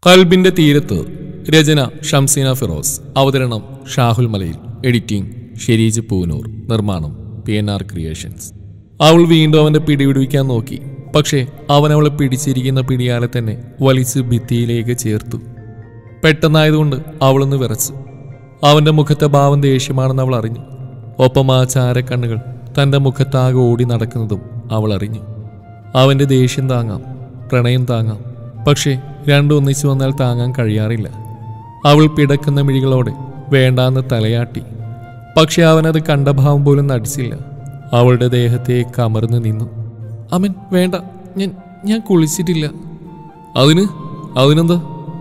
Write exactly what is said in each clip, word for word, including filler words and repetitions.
കൽബിന്റെ തീരത്ത്. രചന ഷംസീന ഫിറോസ്. അവതരണം ഷാഹുൽ മലയിൽ. എഡിറ്റിംഗ് ഷെരീജ് പൂനൂർ. നിർമ്മാണം പി എൻ ആർ ക്രിയേഷൻസ്. അവൾ വീണ്ടും അവന്റെ പിടിവിടുവിക്കാൻ നോക്കി. പക്ഷേ അവൻ അവളെ പിടിച്ചിരിക്കുന്ന പിടിയാലെ തന്നെ വലിച്ച് ഭിത്തിയിലേക്ക് ചേർത്തു. പെട്ടെന്നായതുകൊണ്ട് അവളൊന്ന് വിറച്ചു. അവന്റെ മുഖത്തെ ഭാവം ദേഷ്യമാണെന്ന് അവൾ അറിഞ്ഞു. ഒപ്പം ആ ചാരക്കണ്ണുകൾ തന്റെ മുഖത്താകെ ഓടി നടക്കുന്നതും അവൾ അറിഞ്ഞു. അവന്റെ ദേഷ്യം താങ്ങാം, പ്രണയം താങ്ങാം, പക്ഷേ രണ്ടും ഒന്നിച്ചു വന്നാൽ താങ്ങാൻ കഴിയാറില്ല. അവൾ പിടക്കുന്ന മിഴികളോടെ വേണ്ടാന്ന് തലയാട്ടി. പക്ഷെ അവനത് കണ്ട ഭാവം പോലും നടിച്ചില്ല. അവളുടെ ദേഹത്തെ കമർന്ന് നിന്നു. അമൻ വേണ്ട, ഞാൻ ഞാൻ കുളിച്ചിട്ടില്ല. അതിന് അതിനെന്താ?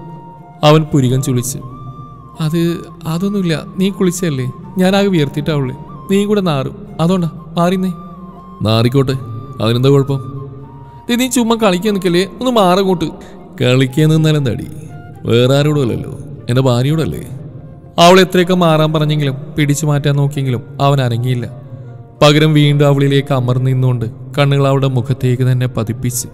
അവൻ പുരികം ചുളിച്ച്. അത് അതൊന്നുമില്ല, നീ കുളിച്ചല്ലേ, ഞാനാകെ വിയർത്തിട്ടാവുള്ളേ, നീ കൂടെ നാറും, അതുകൊണ്ടാ മാറിന്നേ. നാറിക്കോട്ടെ, അതിനെന്താ കുഴപ്പം? നീ ചുമ്മാ കളിക്കാൻ നിൽക്കല്ലേ, ഒന്ന് മാറങ്ങോട്ട്. കളിക്കാൻ നിന്നാലും തടി, വേറെ ആരോടുമല്ലല്ലോ, എൻ്റെ ഭാര്യയോടല്ലേ. അവൾ എത്രയൊക്കെ മാറാൻ പറഞ്ഞെങ്കിലും പിടിച്ചു മാറ്റാൻ നോക്കിയെങ്കിലും അവൻ അനങ്ങിയില്ല. പകരം വീണ്ടും അവളിലേക്ക് അമർന്നു നിന്നുകൊണ്ട് കണ്ണുകൾ അവളുടെ മുഖത്തേക്ക് തന്നെ പതിപ്പിച്ച്.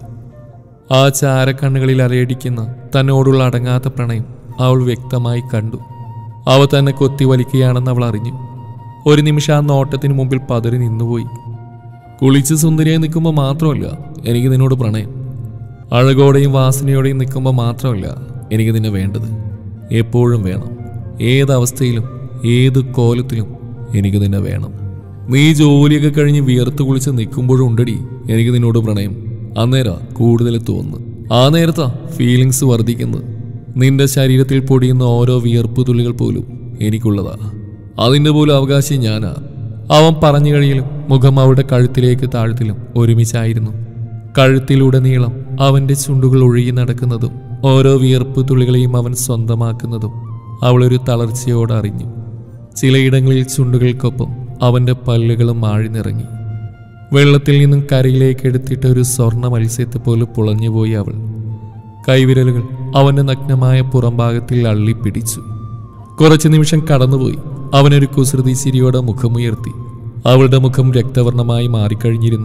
ആ ചാരക്കണ്ണുകളിൽ അലയടിക്കുന്ന തന്നോടുള്ള അടങ്ങാത്ത പ്രണയം അവൾ വ്യക്തമായി കണ്ടു. അവ തന്നെ കൊത്തി വലിക്കുകയാണെന്ന് അവൾ അറിഞ്ഞു. ഒരു നിമിഷം ആ നോട്ടത്തിന് മുമ്പിൽ പതറി നിന്നുപോയി. കുളിച്ച് സുന്ദരിയായി നിൽക്കുമ്പോൾ മാത്രമല്ല എനിക്ക് നിന്നോട് പ്രണയം, അഴകോടെയും വാസനയോടെയും നിൽക്കുമ്പോൾ മാത്രമല്ല എനിക്ക് നിന്നെ വേണ്ടത്. എപ്പോഴും വേണം, ഏതവസ്ഥയിലും ഏത് കോലത്തിലും എനിക്ക് നിന്നെ വേണം. നീ ജോലിയൊക്കെ കഴിഞ്ഞ് വിയർത്ത് കുളിച്ച് നിൽക്കുമ്പോഴും ഉണ്ടടി എനിക്ക് നിന്നോട് പ്രണയം. അന്നേരാ കൂടുതൽ തോന്നുന്നു, ആ നേരത്താ ഫീലിങ്സ് വർദ്ധിക്കുന്നത്. നിന്റെ ശരീരത്തിൽ പൊടിയുന്ന ഓരോ വിയർപ്പ് തുള്ളികൾ പോലും എനിക്കുള്ളതാ, അതിൻ്റെ പോലും അവകാശം ഞാനാ. അവൻ പറഞ്ഞു കഴിയലും മുഖം അവളുടെ കഴുത്തിലേക്ക് താഴ്ത്തിലും ഒരുമിച്ചായിരുന്നു. കഴുത്തിലുടനീളം അവൻ്റെ ചുണ്ടുകൾ ഒഴുകി നടക്കുന്നതും ഓരോ വിയർപ്പ് തുള്ളികളെയും അവൻ സ്വന്തമാക്കുന്നതും അവളൊരു തളർച്ചയോടെ അറിഞ്ഞു. ചിലയിടങ്ങളിൽ ചുണ്ടുകൾക്കൊപ്പം അവൻ്റെ പല്ലുകളും ആഴ്ന്നിറങ്ങി. വെള്ളത്തിൽ നിന്നും കരയിലേക്ക് എടുത്തിട്ട് ഒരു സ്വർണ്ണ മത്സ്യത്തെ പോലെ പുളഞ്ഞുപോയി അവൾ. കൈവിരലുകൾ അവൻ്റെ നഗ്നമായ പുറംഭാഗത്തിൽ അള്ളിപ്പിടിച്ചു. കുറച്ചു നിമിഷം കടന്നുപോയി. അവനൊരു കുസൃതി ചിരിയോടെ മുഖമുയർത്തി. അവളുടെ മുഖം രക്തവർണ്ണമായി മാറിക്കഴിഞ്ഞിരുന്നു.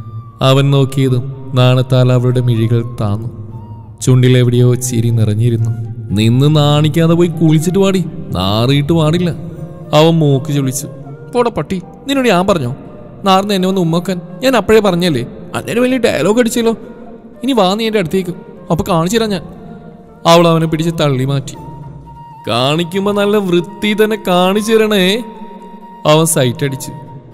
അവൻ നോക്കിയതും നാണത്താൽ അവളുടെ മിഴികൾ താന്നു. ചുണ്ടിലെവിടെയോ ചിരി നിറഞ്ഞിരുന്നു. നിന്ന് നാണിക്കാതെ പോയി കുളിച്ചിട്ട് പാടി, നാറിയിട്ട് പാടില്ല. അവൻ മൂക്ക് ചൊളിച്ചു. പോടാ പട്ടി, നിന്നോട് ഞാൻ പറഞ്ഞോ നാർന്ന് എന്നെ വന്ന് ഉമ്മക്കാൻ? ഞാൻ അപ്പോഴേ പറഞ്ഞല്ലേ, അന്നേരം വലിയ ഡയലോഗ് അടിച്ചല്ലോ. ഇനി വാ നീ എൻ്റെ അടുത്തേക്ക്, അപ്പൊ കാണിച്ചു തരാം ഞാൻ. അവൾ അവനെ പിടിച്ച് തള്ളി മാറ്റി. കാണിക്കുമ്പോ നല്ല വൃത്തി തന്നെ കാണിച്ചു തരണേ. അവൻ സൈറ്റ് അടിച്ചു.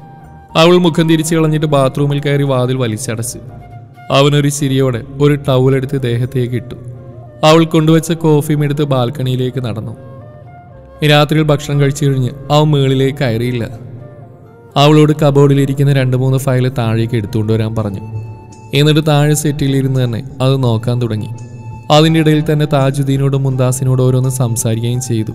അവൾ മുഖം തിരിച്ചു കളഞ്ഞിട്ട് ബാത്റൂമിൽ കയറി വാതിൽ വലിച്ചടച്ച്. അവനൊരു ചിരിയോടെ ഒരു ടൗലെടുത്ത് ദേഹത്തേക്ക് ഇട്ടു. അവൾ കൊണ്ടുവച്ച കോഫിയും എടുത്ത് ബാൽക്കണിയിലേക്ക് നടന്നു. രാത്രിയിൽ ഭക്ഷണം കഴിച്ചു കഴിഞ്ഞ് അവൻ മുകളിലേക്ക് കയറിയില്ല. അവളോട് കബോർഡിലിരിക്കുന്ന രണ്ട് മൂന്ന് ഫയൽ താഴേക്ക് എടുത്തുകൊണ്ട് വരാൻ പറഞ്ഞു. എന്നിട്ട് താഴെ സെറ്റിലിരുന്ന് തന്നെ അത് നോക്കാൻ തുടങ്ങി. അതിൻ്റെ ഇടയിൽ തന്നെ താജുദ്ദീനോടും മുന്താസിനോടും ഓരോന്ന് സംസാരിക്കുകയും ചെയ്തു.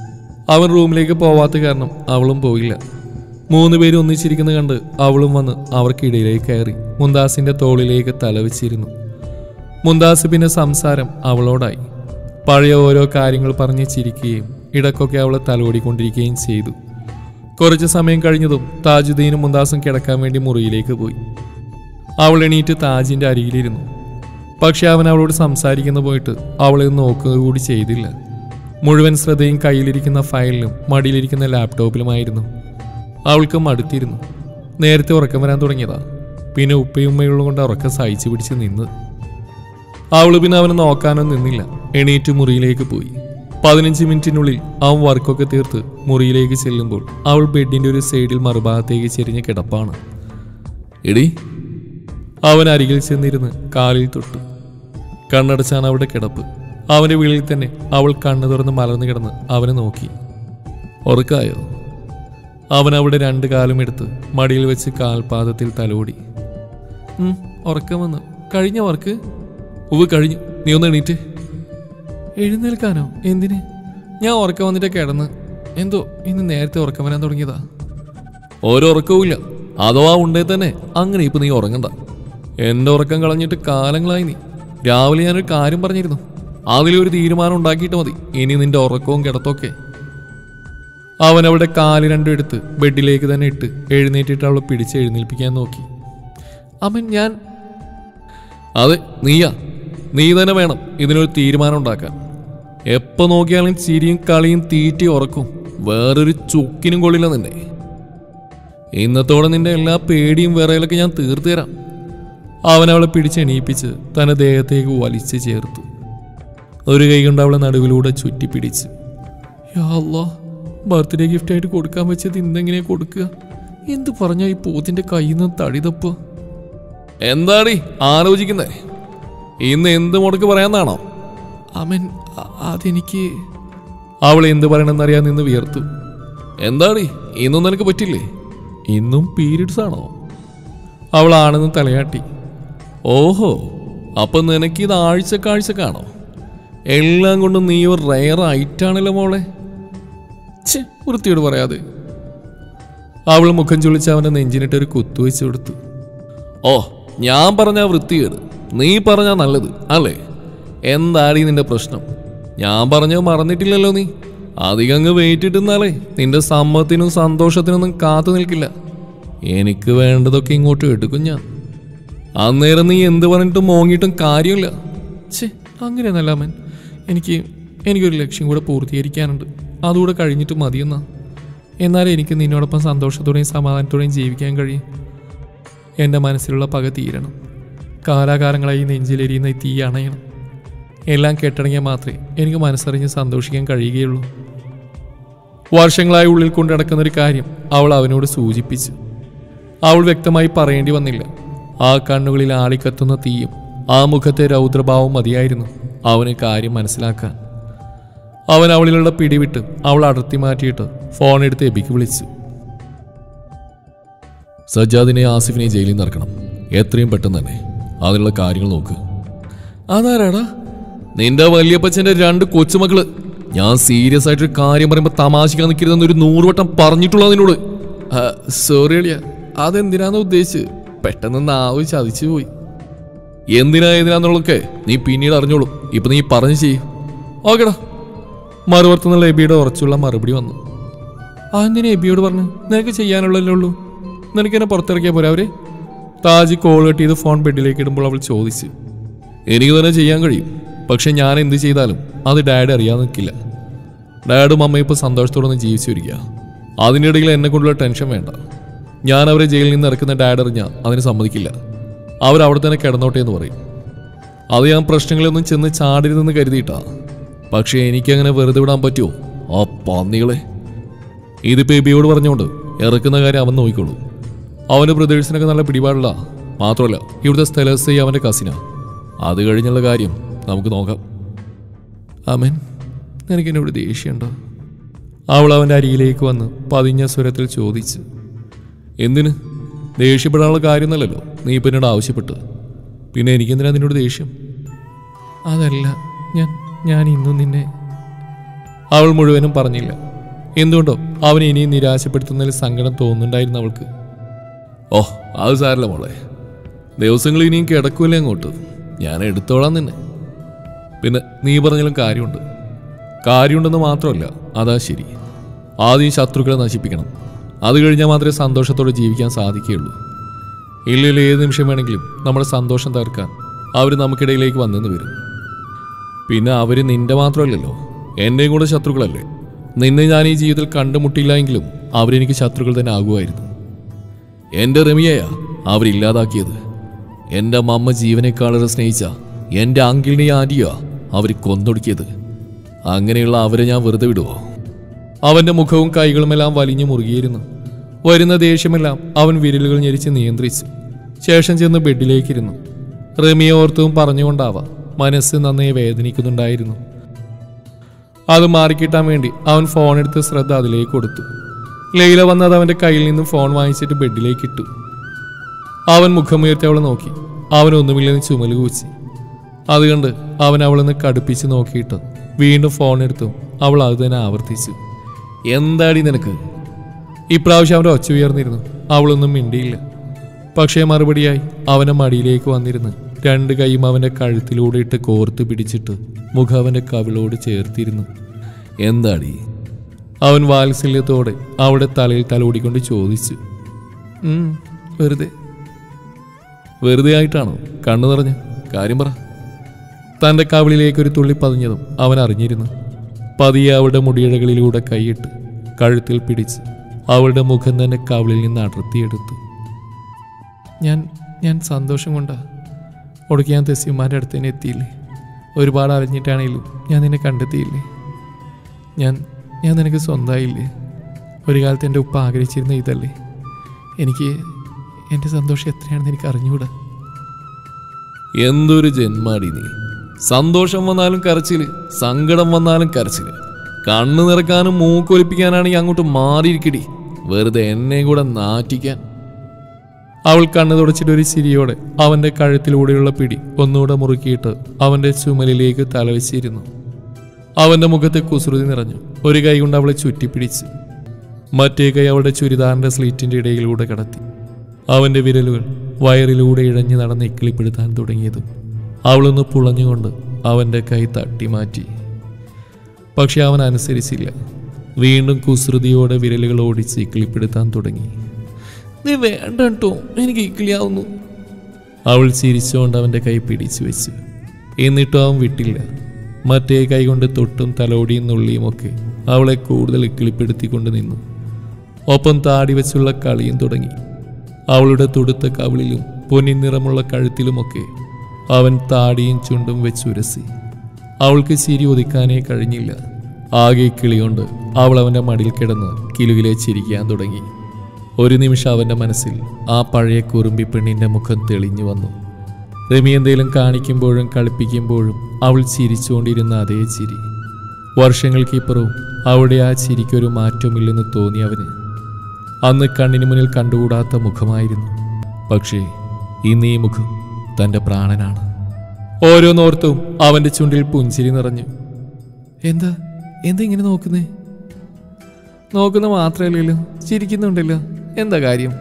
അവൻ റൂമിലേക്ക് പോവാത്ത കാരണം അവളും പോയില്ല. മൂന്ന് പേരും ഒന്നിച്ചിരിക്കുന്നത് കണ്ട് അവളും വന്ന് അവർക്കിടയിലേക്ക് കയറി മുന്താസിന്റെ തോളിലേക്ക് തലവെച്ചിരുന്നു. മുന്താസ് പിന്നെ സംസാരം അവളോടായി. പഴയ ഓരോ കാര്യങ്ങൾ പറഞ്ഞ് ചിരിക്കുകയും ഇടക്കൊക്കെ അവളെ തലോടിക്കൊണ്ടിരിക്കുകയും ചെയ്തു. കുറച്ച് സമയം കഴിഞ്ഞതും താജുദ്ദീനും മുന്താസും കിടക്കാൻ വേണ്ടി മുറിയിലേക്ക് പോയി. അവൾ എണീറ്റ് താജിന്റെ അരികിലിരുന്നു. പക്ഷെ അവൻ അവളോട് സംസാരിക്കുന്ന പോയിട്ട് അവളെ നോക്കുക കൂടി ചെയ്തില്ല. മുഴുവൻ ശ്രദ്ധയും കയ്യിലിരിക്കുന്ന ഫയലിലും മടിയിലിരിക്കുന്ന ലാപ്ടോപ്പിലുമായിരുന്നു. അവൾക്ക് മടുത്തിരുന്നു. നേരത്തെ ഉറക്കം വരാൻ തുടങ്ങിയതാ. പിന്നെ ഉപ്പയും ഉമ്മയുള്ള കൊണ്ട് ഉറക്കം സഹിച്ചു പിടിച്ച് നിന്ന്. അവൾ പിന്നെ അവനെ നോക്കാനോ നിന്നില്ല. എണീറ്റ് മുറിയിലേക്ക് പോയി. പതിനഞ്ച് മിനിറ്റിനുള്ളിൽ അവൻ വർക്കൊക്കെ തീർത്ത് മുറിയിലേക്ക് ചെല്ലുമ്പോൾ അവൾ ബെഡിന്റെ ഒരു സൈഡിൽ മറുഭാഗത്തേക്ക് ചെരിഞ്ഞ് കിടപ്പാണ്. എടി, അവൻ അരികിൽ ചെന്നിരുന്ന് കാലിൽ തൊട്ടു. കണ്ണടച്ചാണ് അവളുടെ കിടപ്പ്. അവന്റെ വീട്ടിൽ തന്നെ അവൾ കണ്ണു തുറന്ന് മലർന്നു കിടന്ന് അവനെ നോക്കി. ഉറക്കായോ? അവൻ അവിടെ രണ്ട് കാലും എടുത്ത് മടിയിൽ വെച്ച് കാൽപാദത്തിൽ തലോടി. ഉറക്കം വന്നു. കഴിഞ്ഞ വർക്ക്? ഉവ് കഴിഞ്ഞു. നീ ഒന്ന് എണീറ്റ്. എഴുന്നേൽക്കാനോ? എന്തിന്? ഞാൻ ഉറക്കം വന്നിട്ട് കിടന്ന്. എന്തോ ഇന്ന് നേരത്തെ ഉറക്കം വരാൻ തുടങ്ങിയതാ. ഓരോ ഉറക്കവും ഇല്ല. അഥവാ ഉണ്ടേ തന്നെ അങ്ങനെ ഇപ്പൊ നീ ഉറങ്ങണ്ട. എന്റെ ഉറക്കം കളഞ്ഞിട്ട് കാലങ്ങളായി. നീ രാവിലെ ഞാനൊരു കാര്യം പറഞ്ഞിരുന്നു, അതിലൊരു തീരുമാനം ഉണ്ടാക്കിയിട്ട് മതി ഇനി നിന്റെ ഉറക്കവും കിടത്തൊക്കെ. അവൻ അവളുടെ കാല് രണ്ടും എടുത്ത് ബെഡിലേക്ക് തന്നെ ഇട്ട് എഴുന്നേറ്റിട്ട് അവളെ പിടിച്ച് എഴുന്നേൽപ്പിക്കാൻ നോക്കി. അമ്മൻ ഞാൻ അതെ നീയാ, നീ തന്നെ വേണം ഇതിനൊരു തീരുമാനം ഉണ്ടാക്കാൻ. എപ്പോൾ നോക്കിയാലും ചിരിയും കളിയും തീറ്റി ഉറക്കും. വേറൊരു ചുക്കിനും കൊള്ളില്ല നിന്നെ. ഇന്നത്തോടെ നിന്റെ എല്ലാ പേടിയും വിറയലൊക്കെ ഞാൻ തീർത്തു തരാം. അവൻ അവളെ പിടിച്ചെണീപ്പിച്ച് തന്റെ ദേഹത്തേക്ക് വലിച്ചു ചേർത്തു. ഒരു കൈ കൊണ്ട് അവളെ നടുവിലൂടെ ചുറ്റിപ്പിടിച്ച്. യാ അല്ലാ, ബർത്ത്ഡേ ഗിഫ്റ്റായിട്ട് കൊടുക്കാൻ വെച്ചത് ഇന്നെങ്ങനെയാ കൊടുക്കുക? എന്ത് പറഞ്ഞാ ഈ പോത്തിന്റെ കയ്യിൽ നിന്ന് തടിതപ്പ്? എന്താടി ആലോചിക്കുന്നേ? ഇന്ന് എന്ത് മുടക്ക് പറയാന്നാണോ? അമൻ, അതെനിക്ക്. അവൾ എന്ത് പറയണമെന്നറിയാൻ നിന്ന് വിയർത്തു. എന്താടി ഇന്നും നിനക്ക് പറ്റില്ലേ? ഇന്നും പീരീഡ്സ് ആണോ? അവൾ ആണെന്ന് തലയാട്ടി. ഓഹോ, അപ്പൊ നിനക്കിത് ആഴ്ചക്കാഴ്ചക്കാണോ? എല്ലാം കൊണ്ടും നീ ഒരു റയർ ആയിട്ടാണല്ലോ മോളെ. ഛെ, വൃത്തിയോട് പറയാതെ. അവൾ മുഖം ചുളിച്ച് അവൻ്റെ നെഞ്ചിനിട്ട് ഒരു കുത്തുവെച്ച് കൊടുത്തു. ഓ, ഞാൻ പറഞ്ഞാ വൃത്തികേട്, നീ പറഞ്ഞാ നല്ലത് അല്ലേ? എന്താടി നിന്റെ പ്രശ്നം? ഞാൻ പറഞ്ഞത് മറന്നിട്ടില്ലല്ലോ നീ. അധികം അങ്ങ് വെയിറ്റ് ഇട്ടുന്നാലേ നിന്റെ സമ്മതത്തിനും സന്തോഷത്തിനൊന്നും കാത്തു നിൽക്കില്ല. എനിക്ക് വേണ്ടതൊക്കെ ഇങ്ങോട്ട് എടുക്കും ഞാൻ. അന്നേരം നീ എന്ത് പറഞ്ഞിട്ടും മോങ്ങിയിട്ടും കാര്യമില്ല. ഛേ, അങ്ങനെയൊന്നല്ല അമ്മൻ. എനിക്ക് എനിക്കൊരു ലക്ഷ്യം കൂടെ പൂർത്തീകരിക്കാനുണ്ട്. അതുകൂടെ കഴിഞ്ഞിട്ട് മതിയെന്നാ. എന്നാലും എനിക്ക് നിന്നോടൊപ്പം സന്തോഷത്തോടെയും സമാധാനത്തോടെയും ജീവിക്കാൻ കഴിയും. എൻ്റെ മനസ്സിലുള്ള പക തീരണം. കാലാകാലങ്ങളായി നെഞ്ചിലെരിയുന്ന ഈ തീ അണയണം. എല്ലാം കെട്ടടങ്ങിയാൽ മാത്രമേ എനിക്ക് മനസ്സറിഞ്ഞ് സന്തോഷിക്കാൻ കഴിയുകയുള്ളൂ. വർഷങ്ങളായി ഉള്ളിൽ കൊണ്ടു നടക്കുന്നൊരു കാര്യം അവൾ അവനോട് സൂചിപ്പിച്ചു. അവൾ വ്യക്തമായി പറയേണ്ടി വന്നില്ല. ആ കണ്ണുകളിൽ ആളിക്കത്തുന്ന തീയും ആ മുഖത്തെ രൗദ്രഭാവം മതിയായിരുന്നു അവന് കാര്യം മനസ്സിലാക്കാൻ. അവൻ അവളിലുള്ള പിടിവിട്ട് അവൾ അടർത്തി മാറ്റിയിട്ട് ഫോൺ എടുത്ത് എബിക്ക് വിളിച്ചു. സജ്ജാദിനെ ആസിഫിനെ ജയിലിൽ നിന്ന് ഇറക്കണം, എത്രയും പെട്ടെന്ന് തന്നെ. അതിനുള്ള കാര്യങ്ങൾ നോക്ക്. അതാരാടാ? നിന്റെ വലിയപ്പച്ചന്റെ രണ്ട് കൊച്ചുമക്കള്. ഞാൻ സീരിയസ് ആയിട്ടൊരു കാര്യം പറയുമ്പോൾ തമാശക്കാൻ നിൽക്കരുതെന്നൊരു നൂറുവട്ടം പറഞ്ഞിട്ടുള്ള അതിനോട്. സോറി അളിയ, അതെന്തിനാന്ന് ഉദ്ദേശിച്ച് പെട്ടെന്ന് നാവ് ചതിച്ചു പോയി. എന്തിനാ എന്തിനാന്നുള്ളതൊക്കെ നീ പിന്നീട് അറിഞ്ഞോളൂ. ഇപ്പൊ നീ പറഞ്ഞു ചെയ്യും. ഓക്കെടാ. മറുപുറത്തുനിന്നുള്ള എബിയുടെ ഉറച്ചുള്ള മറുപടി വന്നു. അതെന്തിനാ എബിയോട് പറഞ്ഞു? നിനക്ക് ചെയ്യാനുള്ളല്ലേ ഉള്ളൂ. നിനക്ക് എന്നെ പുറത്തിറക്കിയാൽ പോരാ അവര്? താജ് കോൾ കട്ട് ചെയ്ത് ഫോൺ ബെഡിലേക്ക് ഇടുമ്പോൾ അവൾ ചോദിച്ചു. എനിക്ക് തന്നെ ചെയ്യാൻ കഴിയും, പക്ഷെ ഞാൻ എന്ത് ചെയ്താലും അത് ഡാഡി അറിയാൻ നിൽക്കില്ല. ഡാഡും അമ്മയും ഇപ്പോൾ സന്തോഷത്തോടൊന്ന് ജീവിച്ചു വരിക. അതിനിടയിൽ എന്നെ കൊണ്ടുള്ള ടെൻഷൻ വേണ്ട. ഞാൻ അവരെ ജയിലിൽ നിന്ന് ഇറക്കുന്ന ഡാഡ് അറിഞ്ഞാൽ അതിന് സമ്മതിക്കില്ല. അവരവിടെ തന്നെ കിടന്നോട്ടെ എന്ന് പറയും. അത് ഞാൻ പ്രശ്നങ്ങളൊന്നും ചെന്ന് ചാടരുതെന്ന് കരുതിയിട്ടാ. പക്ഷേ എനിക്കങ്ങനെ വെറുതെ വിടാൻ പറ്റുമോ? ആ പന്നികളെ. ഇതിപ്പോൾ എബിയോട് പറഞ്ഞുകൊണ്ട് ഇറക്കുന്ന കാര്യം അവൻ നോക്കിക്കോളൂ. അവൻ്റെ ബ്രദേഴ്സിനൊക്കെ നല്ല പിടിപാടില്ല. മാത്രമല്ല ഇവിടുത്തെ സ്ഥലസൈ അവൻ്റെ കസിനാ. അത് കഴിഞ്ഞുള്ള കാര്യം നമുക്ക് നോക്കാം. അമൻ, നിനക്കെന്നോട് ദേഷ്യമുണ്ടോ? അവൾ അവൻ്റെ അരിയിലേക്ക് വന്ന് പതിഞ്ഞ സ്വരത്തിൽ ചോദിച്ചു. എന്തിന്? ദേഷ്യപ്പെടാനുള്ള കാര്യമൊന്നുമല്ലല്ലോ നീ ഇപ്പം എന്നോട് ആവശ്യപ്പെട്ട്. പിന്നെ എനിക്കെന്തിനാ നിന്നോട് ദേഷ്യം? അതല്ല, ഞാൻ ഞാൻ ഇന്നും നിന്നെ. അവൾ മുഴുവനും പറഞ്ഞില്ല. എന്തുകൊണ്ടോ അവനെ ഇനിയും നിരാശപ്പെടുത്തുന്നതിൽ സങ്കടം തോന്നുന്നുണ്ടായിരുന്നു അവൾക്ക്. ഓ, അത് സാരല്ല മോളെ. ദിവസങ്ങൾ ഇനിയും കിടക്കൂലേ അങ്ങോട്ട്. ഞാൻ എടുത്തോളാം നിന്നെ. പിന്നെ നീ പറഞ്ഞാലും കാര്യമുണ്ട്. കാര്യമുണ്ടെന്ന് മാത്രമല്ല, അതാ ശരി. ആദ്യം ശത്രുക്കളെ നശിപ്പിക്കണം. അത് കഴിഞ്ഞാൽ മാത്രമേ സന്തോഷത്തോടെ ജീവിക്കാൻ സാധിക്കുകയുള്ളൂ. ഇല്ലെങ്കിൽ ഏത് നിമിഷം വേണമെങ്കിലും നമ്മുടെ സന്തോഷം തകർക്കാൻ അവർ നമുക്കിടയിലേക്ക് വന്നെന്ന് വരും. പിന്നെ അവർ നിന്റെ മാത്രമല്ലല്ലോ, എൻ്റെയും കൂടെ ശത്രുക്കളല്ലേ. നിന്നെ ഞാൻ ഈ ജീവിതത്തിൽ കണ്ടുമുട്ടില്ല എങ്കിലും അവരെനിക്ക് ശത്രുക്കൾ തന്നെ ആകുമായിരുന്നു. എൻ്റെ റമിയയാ അവരില്ലാതാക്കിയത്. എൻ്റെ മമ്മ ജീവനേക്കാളേറെ സ്നേഹിച്ച എൻ്റെ അങ്കിളിനെ ആന്റിയാ അവർ കൊന്നൊടുക്കിയത്. അങ്ങനെയുള്ള അവരെ ഞാൻ വെറുതെ വിടുവോ? അവൻ്റെ മുഖവും കൈകളുമെല്ലാം വലിഞ്ഞു മുറുകിയിരുന്നു. വരുന്ന ദേഷ്യമെല്ലാം അവൻ വിരലുകൾ ഞെരിച്ച് നിയന്ത്രിച്ചു. ശേഷം ചെന്ന് ബെഡിലേക്കിരുന്നു. റമിയെ ഓർത്തും പറഞ്ഞുകൊണ്ടാവാം മനസ്സ് നന്നേ വേദനിക്കുന്നുണ്ടായിരുന്നു. അത് മാറിക്കിട്ടാൻ വേണ്ടി അവൻ ഫോൺ എടുത്ത് ശ്രദ്ധ അതിലേക്ക് കൊടുത്തു. ലൈല വന്നത് അവൻ്റെ കയ്യിൽ നിന്നും ഫോൺ വാങ്ങിച്ചിട്ട് ബെഡിലേക്ക് ഇട്ടു. അവൻ മുഖമുയർത്തി അവളെ നോക്കി. അവനൊന്നുമില്ലെന്ന് ചുമല് കൂച്ചി. അതുകൊണ്ട് അവൻ അവളൊന്ന് കടുപ്പിച്ച് നോക്കിയിട്ട് വീണ്ടും ഫോൺ എടുത്തു. അവൾ അത് തന്നെ ആവർത്തിച്ചു. എന്താടി നിനക്ക്? ഇപ്രാവശ്യം അവൻ്റെ ഒച്ച ഉയർന്നിരുന്നു. അവളൊന്നും മിണ്ടിയില്ല. പക്ഷേ മറുപടിയായി അവൻ്റെ മടിയിലേക്ക് വന്നിരുന്ന് രണ്ട് കൈയും അവൻ്റെ കഴുത്തിലൂടെ ഇട്ട് കോർത്ത് പിടിച്ചിട്ട് മുഖം അവൻ്റെ കവിളോട് ചേർത്തിരുന്നു. എന്താടി? അവൻ വാത്സല്യത്തോടെ അവളുടെ തലയിൽ തലോടിക്കൊണ്ട് ചോദിച്ചു. വെറുതെ. വെറുതെ ആയിട്ടാണോ? കണ്ണു നിറഞ്ഞ് കാര്യം പറ. തൻ്റെ കവിളിലേക്കൊരു തുള്ളി പതിഞ്ഞതും അവൻ അറിഞ്ഞിരുന്നു. പതിയെ അവളുടെ മുടിയിഴകളിലൂടെ കൈയിട്ട് കഴുത്തിൽ പിടിച്ച് അവളുടെ മുഖം തന്നെ കവിളിൽ നിന്ന് അടർത്തിയെടുത്തു. ഞാൻ ഞാൻ സന്തോഷം കൊണ്ടാ ഒടുക്കി ഞാൻ തെസ്സിമാരുടെ അടുത്ത് തന്നെ എത്തിയില്ലേ. ഒരുപാട് അറിഞ്ഞിട്ടാണെങ്കിലും ഞാൻ നിന്നെ കണ്ടെത്തിയില്ലേ. ഞാൻ ഞാൻ നിനക്ക് സ്വന്തമായില്ലേ. ഒരു കാലത്ത് എൻ്റെ ഉപ്പ ആഗ്രഹിച്ചിരുന്ന ഇതല്ലേ. എനിക്ക് എൻ്റെ സന്തോഷം എത്രയാണെന്ന് എനിക്ക് അറിഞ്ഞുകൂടാ. എന്തൊരു ജന്മാടി നീ. സന്തോഷം വന്നാലും കരച്ചില്, സങ്കടം വന്നാലും കരച്ചില്. കണ്ണു നിറക്കാനും മൂക്കൊലിപ്പിക്കാനാണെങ്കിൽ അങ്ങോട്ട് മാറിയിരിക്കടി, വെറുതെ എന്നെ കൂടെ നാറ്റിക്കാൻ. അവൾ കണ്ണു തുടച്ചിട്ട് ഒരു ചിരിയോടെ അവൻ്റെ കഴുത്തിലൂടെയുള്ള പിടി ഒന്നുകൂടെ മുറുക്കിയിട്ട് അവൻ്റെ ചുമലിലേക്ക് തലവെച്ചിരുന്നു. അവൻ്റെ മുഖത്ത് കുസൃതി നിറഞ്ഞു. ഒരു കൈ കൊണ്ട് അവളെ ചുറ്റിപ്പിടിച്ചു, മറ്റേ കൈ അവളുടെ ചുരിദാറിൻ്റെ സ്ലീറ്റിൻ്റെ ഇടയിലൂടെ കടത്തി. അവൻ്റെ വിരലുകൾ വയറിലൂടെ ഇഴഞ്ഞു നടന്ന് ഇക്കിളിപ്പെടുത്താൻ തുടങ്ങിയതും അവളൊന്ന് പുളഞ്ഞുകൊണ്ട് അവൻ്റെ കൈ തട്ടി മാറ്റി. പക്ഷെ അവൻ അനുസരിച്ചില്ല. വീണ്ടും കുസൃതിയോടെ വിരലുകൾ ഓടിച്ച് ഇക്കിളിപ്പെടുത്താൻ തുടങ്ങി. നീ വേണ്ട കേട്ടോ, എനിക്ക് ഇക്കിളിയാവുന്നു. അവൾ ചിരിച്ചുകൊണ്ട് അവൻ്റെ കൈ പിടിച്ചു വെച്ചു. എന്നിട്ടും അവൻ വിട്ടില്ല. മറ്റേ കൈ കൊണ്ട് തൊട്ടും തലോടിയും നുള്ളിയുമൊക്കെ അവളെ കൂടുതൽ ഇക്കിളിപ്പെടുത്തിക്കൊണ്ട് നിന്നു. ഒപ്പം താടി വെച്ചുള്ള കളിയും തുടങ്ങി. അവളുടെ തുടുത്ത കവിളിലും പൊന്നിൻ നിറമുള്ള കഴുത്തിലുമൊക്കെ അവൻ താടിയും ചുണ്ടും വെച്ചുരസി. അവൾക്ക് ചിരി ഒതുക്കാനേ കഴിഞ്ഞില്ല. ആകെ കിളികൊണ്ട് അവൾ അവൻ്റെ മടിയിൽ കിടന്ന് കിലുകിലെ ചിരിക്കാൻ തുടങ്ങി. ഒരു നിമിഷം അവൻ്റെ മനസ്സിൽ ആ പഴയ കുറുമ്പി പെണ്ണിൻ്റെ മുഖം തെളിഞ്ഞു വന്നു. രമി എന്തെങ്കിലും കാണിക്കുമ്പോഴും കളിപ്പിക്കുമ്പോഴും അവൾ ചിരിച്ചുകൊണ്ടിരുന്ന അതേ ചിരി. വർഷങ്ങൾക്കിപ്പുറവും അവിടെ ആ ചിരിക്കൊരു മാറ്റമില്ലെന്ന് തോന്നി അവന്. അന്ന് കണ്ണിന് മുന്നിൽ കണ്ടുകൂടാത്ത മുഖമായിരുന്നു. പക്ഷേ ഇന്ന് ഈ മുഖം തൻ്റെ പ്രാണനാണ്. ഓരോന്നോർത്തും അവൻ്റെ ചുണ്ടിൽ പുഞ്ചിരി നിറഞ്ഞു. എന്താ എന്താ ഇങ്ങനെ നോക്കുന്നേ? നോക്കുന്ന മാത്രമല്ലല്ലോ, ചിരിക്കുന്നുണ്ടല്ലോ, എന്താ കാര്യം?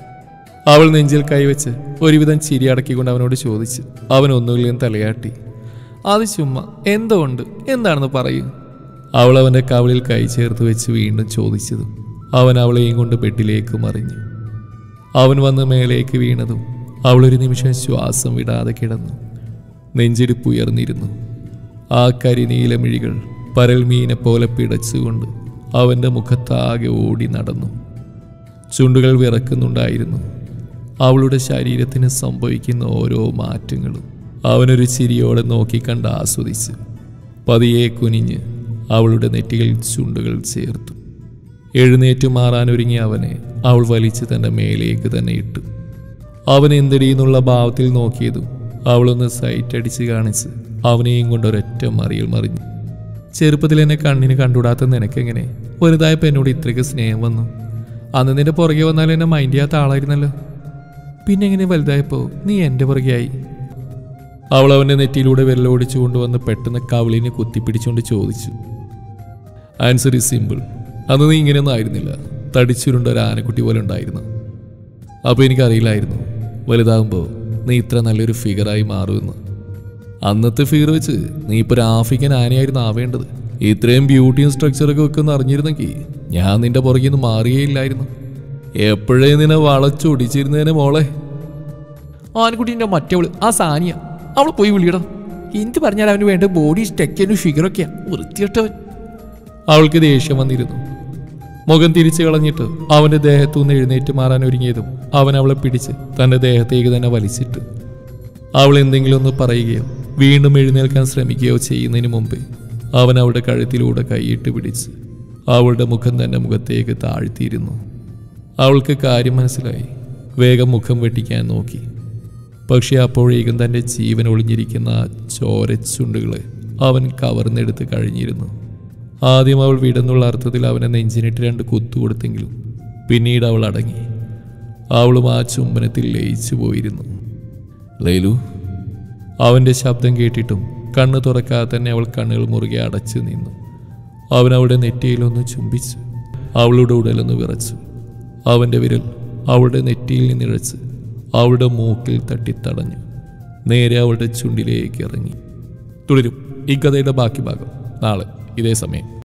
അവൾ നെഞ്ചിൽ കൈവച്ച് ഒരുവിധം ചിരി അടക്കിക്കൊണ്ട് അവനോട് ചോദിച്ചു. അവനൊന്നുമില്ലെന്ന് തലയാട്ടി. അത് ചുമ്മാ, എന്തോ ഉണ്ട്, എന്താണെന്ന് പറയൂ. അവൾ അവൻ്റെ കവിളിൽ കൈ ചേർത്ത് വെച്ച് വീണ്ടും ചോദിച്ചതും അവൻ അവളെയും കൊണ്ട് ബെഡിലേക്ക് മറിഞ്ഞു. അവൻ വന്ന് മേലേക്ക് വീണതും അവളൊരു നിമിഷം ശ്വാസം വിടാതെ കിടന്നു. നെഞ്ചിടിപ്പുയർന്നിരുന്നു. ആ കരിനീലമിഴികൾ പരൽമീനെ പോലെ പിടച്ചുകൊണ്ട് അവൻ്റെ മുഖത്താകെ ഓടി നടന്നു. ചുണ്ടുകൾ വിറക്കുന്നുണ്ടായിരുന്നു. അവളുടെ ശരീരത്തിന് സംഭവിക്കുന്ന ഓരോ മാറ്റങ്ങളും അവനൊരു ചിരിയോടെ നോക്കിക്കണ്ട് ആസ്വദിച്ചു. പതിയെ കുനിഞ്ഞ് അവളുടെ നെറ്റിയിൽ ചുണ്ടുകൾ ചേർത്തു. എഴുന്നേറ്റു മാറാനൊരുങ്ങിയ അവനെ അവൾ വലിച്ച് തൻ്റെ മേലേക്ക് തന്നെ ഇട്ടു. അവൻ എന്തിടിയെന്നുള്ള ഭാവത്തിൽ നോക്കിയതും അവളൊന്ന് സൈറ്റ് അടിച്ച് കാണിച്ച് അവനെയും കൊണ്ടൊരൊറ്റ മറിയിൽ മറിഞ്ഞു. ചെറുപ്പത്തിൽ എന്നെ കണ്ണിന് കണ്ടുകൂടാത്ത നിനക്കെങ്ങനെ വലുതായപ്പോൾ എന്നോട് ഇത്രയ്ക്ക് സ്നേഹം വന്നു? അന്ന് നിന്റെ പുറകെ വന്നാലും എന്നെ മൈൻഡ് ചെയ്യാത്ത ആളായിരുന്നല്ലോ. പിന്നെ എങ്ങനെ വലുതായപ്പോൾ നീ എൻ്റെ പുറകെയായി? അവൾ അവൻ്റെ നെറ്റിയിലൂടെ വിരലോടിച്ചു കൊണ്ടുവന്ന് പെട്ടെന്ന് കവിളിനെ കുത്തിപ്പിടിച്ചുകൊണ്ട് ചോദിച്ചു. Answer is simple. അന്ന് നീ ഇങ്ങനെയൊന്നും ആയിരുന്നില്ല. തടിച്ചുരുണ്ട ഒരു ആനക്കുട്ടി പോലെ ഉണ്ടായിരുന്നു. അപ്പോൾ എനിക്കറിയില്ലായിരുന്നു വലുതാകുമ്പോൾ നീ ഇത്ര നല്ലൊരു ഫിഗറായി മാറുമെന്ന്. അന്നത്തെ ഫിഗർ വെച്ച് നീ ഇപ്പോൾ ഒരു ആഫ്രിക്കൻ ആനയായിരുന്നു ആവേണ്ടത്. ഇത്രയും ബ്യൂട്ടിയും സ്ട്രക്ചറൊക്കെ വെക്കുന്ന അറിഞ്ഞിരുന്നെങ്കിൽ ഞാൻ നിന്റെ പുറകിൽ നിന്ന് മാറിയേ ഇല്ലായിരുന്നു. എപ്പോഴേ നിന്നെ വളച്ചൊടിച്ചിരുന്നേനെ മോളെ. ആനക്കുട്ടീൻ്റെ മറ്റവള് ആ സാനിയ, അവൾ പോയി വിളിയടാ. എന്ത് പറഞ്ഞാൽ അവന് വേണ്ട ബോഡി സ്ട്രക്ചറും ഫിഗറൊക്കെയാ, വൃത്തിയിട്ടവൻ. അവൾക്ക് ദേഷ്യം വന്നിരുന്നു. മുഖം തിരിച്ചു കളഞ്ഞിട്ട് അവൻ്റെ ദേഹത്തുനിന്ന് എഴുന്നേറ്റ് മാറാൻ ഒരുങ്ങിയതും അവൻ അവളെ പിടിച്ച് തൻ്റെ ദേഹത്തേക്ക് തന്നെ വലിച്ചിട്ട് അവൾ എന്തെങ്കിലും ഒന്ന് പറയുകയോ വീണ്ടും എഴുന്നേൽക്കാൻ ശ്രമിക്കുകയോ ചെയ്യുന്നതിന് മുമ്പേ അവൻ അവളുടെ കഴുത്തിലൂടെ കൈയിട്ട് പിടിച്ച് അവളുടെ മുഖം തന്നെ മുഖത്തേക്ക് താഴ്ത്തിയിരുന്നു. അവൾക്ക് കാര്യം മനസ്സിലായി. വേഗം മുഖം വെട്ടിക്കാൻ നോക്കി. പക്ഷെ അപ്പോഴേക്കും തൻ്റെ ജീവൻ ഒളിഞ്ഞിരിക്കുന്ന ആ ചോരച്ചുണ്ടുകളെ അവൻ കവർന്നെടുത്ത് കഴിഞ്ഞിരുന്നു. ആദ്യം അവൾ വിടുന്നുള്ള അർത്ഥത്തിൽ അവനെ നെഞ്ചിനിട്ട് രണ്ട് കുത്തുകൊടുത്തെങ്കിലും പിന്നീട് അവൾ അടങ്ങി. അവളും ആ ചുംബനത്തിൽ ലയിച്ചു പോയിരുന്നു. ലൈലു. അവൻ്റെ ശബ്ദം കേട്ടിട്ടും കണ്ണ് തുറക്കാതെ തന്നെ അവൾ കണ്ണുകൾ മുറുകെ അടച്ചു നിന്നു. അവൻ അവളുടെ നെറ്റിയിലൊന്ന് ചുംബിച്ചു. അവളുടെ ഉടലൊന്ന് വിറച്ചു. അവൻ്റെ വിരൽ അവളുടെ നെറ്റിയിൽ നിന്നിഴച്ച് അവളുടെ മൂക്കിൽ തട്ടിത്തടഞ്ഞു. നേരെ അവളുടെ ചുണ്ടിലേക്ക് ഇറങ്ങി. തുടരും ഈ കഥയുടെ ബാക്കി ഭാഗം നാളെ ഇതേ സമയം.